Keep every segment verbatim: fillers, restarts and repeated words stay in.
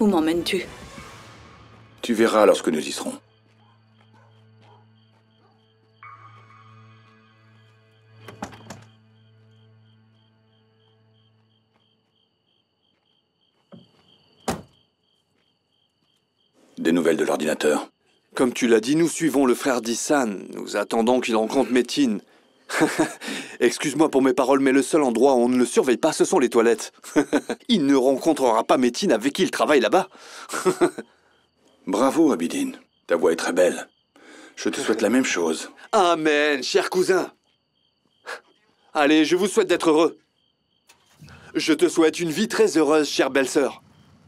Où m'emmènes-tu? Tu verras lorsque nous y serons. Des nouvelles de l'ordinateur? Comme tu l'as dit, nous suivons le frère d'Issan. Nous attendons qu'il rencontre Métine. Excuse-moi pour mes paroles, mais le seul endroit où on ne le surveille pas, ce sont les toilettes. Il ne rencontrera pas Métine avec qui il travaille là-bas. Bravo, Abidine. Ta voix est très belle. Je te souhaite la même chose. Amen, cher cousin. Allez, je vous souhaite d'être heureux. Je te souhaite une vie très heureuse, chère belle-sœur.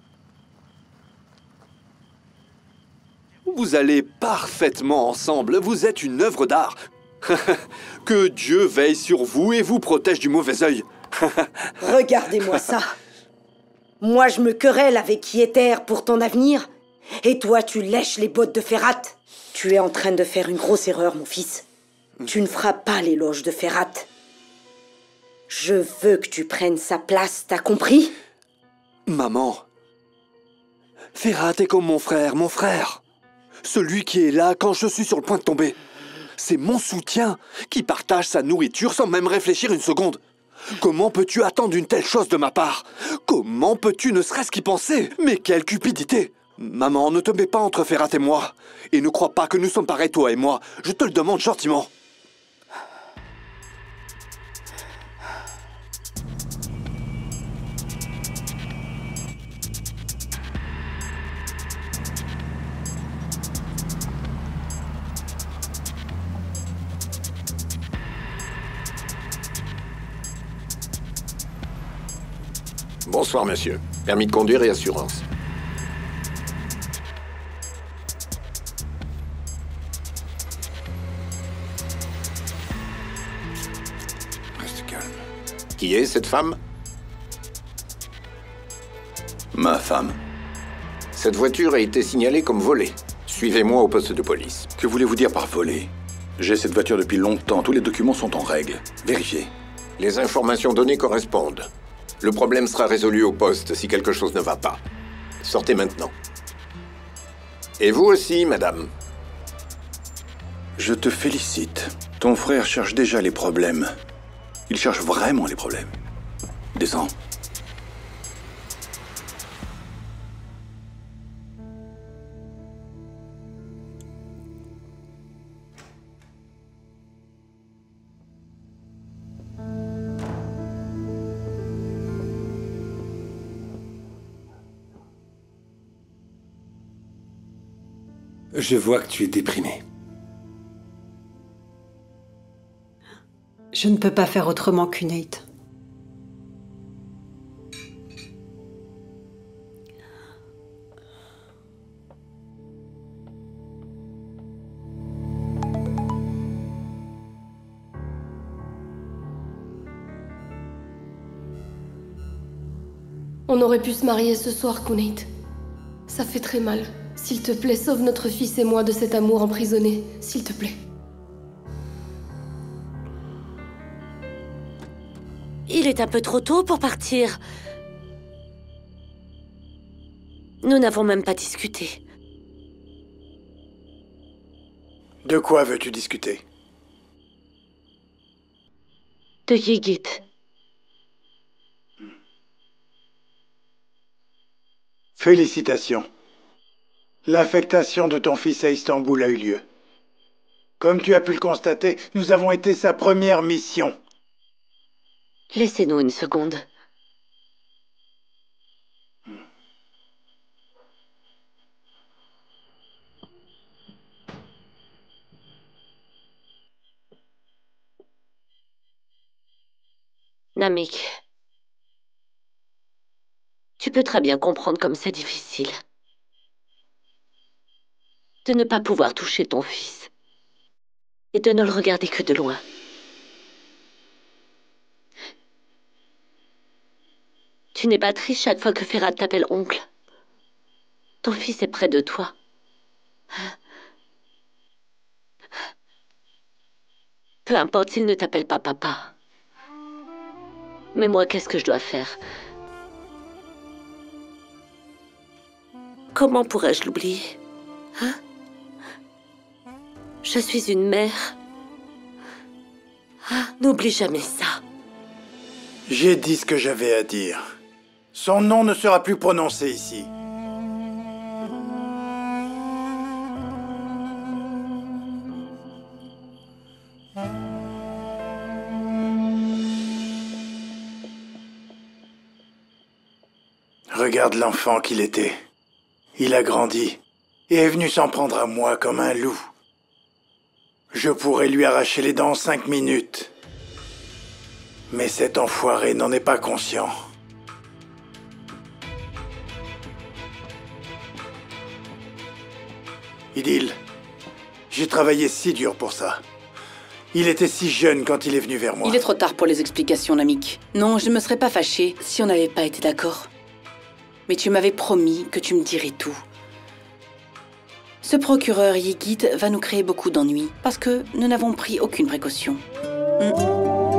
Vous allez parfaitement ensemble. Vous êtes une œuvre d'art. Que Dieu veille sur vous et vous protège du mauvais œil. Regardez-moi ça. Moi, je me querelle avec Yéter pour ton avenir. Et toi, tu lèches les bottes de Ferhat. Tu es en train de faire une grosse erreur, mon fils. Tu ne feras pas l'éloge de Ferhat. Je veux que tu prennes sa place, t'as compris? Maman, Ferhat est comme mon frère, mon frère. Celui qui est là quand je suis sur le point de tomber. C'est mon soutien qui partage sa nourriture sans même réfléchir une seconde. Comment peux-tu attendre une telle chose de ma part? Comment peux-tu ne serait-ce qu'y penser? Mais quelle cupidité! Maman, ne te mets pas entre Ferhat et moi. Et ne crois pas que nous sommes pareils, toi et moi. Je te le demande gentiment. Bonsoir, monsieur. Permis de conduire et assurance. Reste calme. Qui est cette femme? Ma femme. Cette voiture a été signalée comme volée. Suivez-moi au poste de police. Que voulez-vous dire par voler? J'ai cette voiture depuis longtemps. Tous les documents sont en règle. Vérifiez. Les informations données correspondent. Le problème sera résolu au poste si quelque chose ne va pas. Sortez maintenant. Et vous aussi, madame. Je te félicite. Ton frère cherche déjà les problèmes. Il cherche vraiment les problèmes. Descends. Je vois que tu es déprimé. Je ne peux pas faire autrement qu'Unate. On aurait pu se marier ce soir, Kunate. Ça fait très mal. S'il te plaît, sauve notre fils et moi de cet amour emprisonné. S'il te plaît. Il est un peu trop tôt pour partir. Nous n'avons même pas discuté. De quoi veux-tu discuter? De Yigit. Félicitations. L'affectation de ton fils à Istanbul a eu lieu. Comme tu as pu le constater, nous avons été sa première mission. Laissez-nous une seconde. Namik, tu peux très bien comprendre comme c'est difficile de ne pas pouvoir toucher ton fils et de ne le regarder que de loin. Tu n'es pas triste chaque fois que Ferhat t'appelle oncle. Ton fils est près de toi. Peu importe s'il ne t'appelle pas papa. Mais moi, qu'est-ce que je dois faire? Comment pourrais-je l'oublier? Hein? Je suis une mère. Ah, n'oublie jamais ça. J'ai dit ce que j'avais à dire. Son nom ne sera plus prononcé ici. Regarde l'enfant qu'il était. Il a grandi et est venu s'en prendre à moi comme un loup. Je pourrais lui arracher les dents en cinq minutes. Mais cet enfoiré n'en est pas conscient. Idil, j'ai travaillé si dur pour ça. Il était si jeune quand il est venu vers moi. Il est trop tard pour les explications, Namik. Non, je ne me serais pas fâchée si on n'avait pas été d'accord. Mais tu m'avais promis que tu me dirais tout. Ce procureur Yigit va nous créer beaucoup d'ennuis, parce que nous n'avons pris aucune précaution. Hmm.